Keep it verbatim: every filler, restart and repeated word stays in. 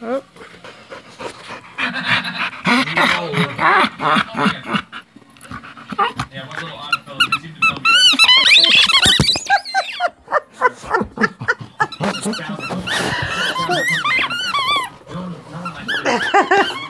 Oh. Yeah, one little odd fellow. They seem to know me though. No one likes this.